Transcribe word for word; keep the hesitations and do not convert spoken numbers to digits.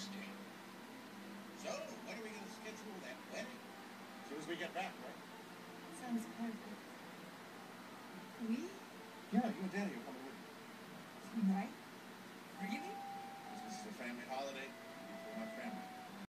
Tuesday. So, when are we going to schedule that wedding? As soon as we get back, right? Sounds perfect. We? Yeah, you and Danny are coming with me. Right?